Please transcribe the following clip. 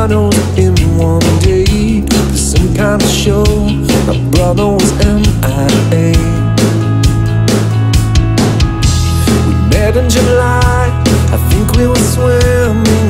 out on him one day for some kind of show. My brother was MIA. We met in July, I think we were swimming